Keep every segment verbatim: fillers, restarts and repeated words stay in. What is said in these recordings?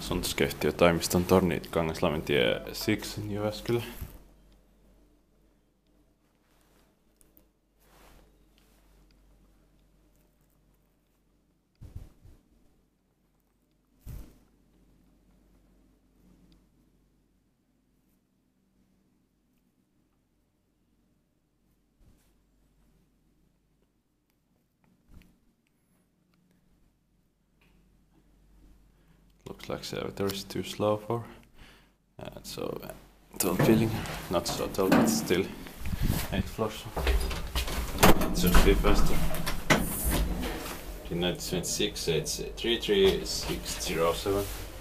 Asuntoskeittiötoimiston tornit Kangaslammentie six in Jyväskylä. Looks like the elevator is too slow for uh, so uh, tall building, not so tall, but still eight floors. It should be faster. In nineteen twenty-six it's three three six zero seven.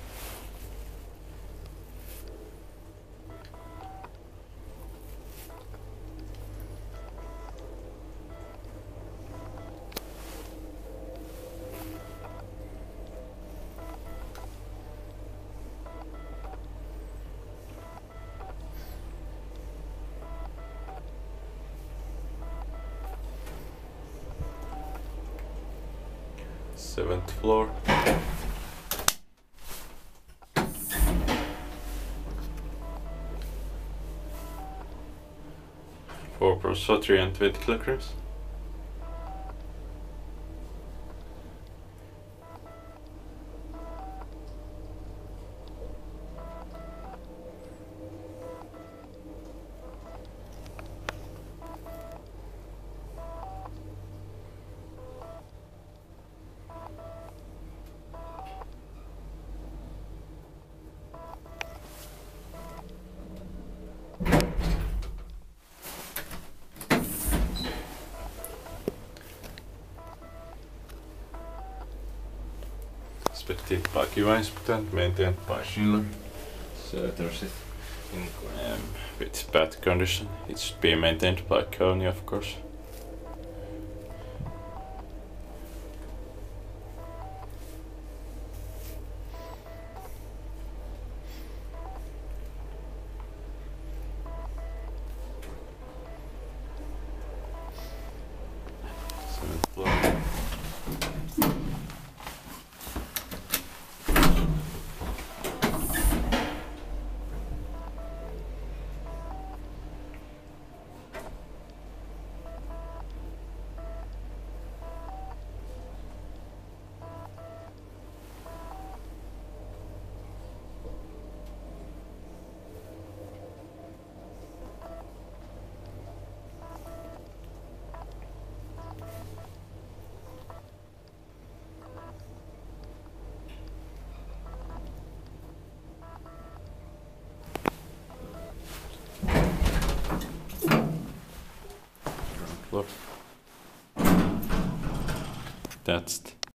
Seventh floor. Four pro three and twenty kilograms. Inspected by Q I inspectant, maintained by Schiller. So there's it in um, with bad condition. It should be maintained by Kony, of course. Seventh floor. That's it.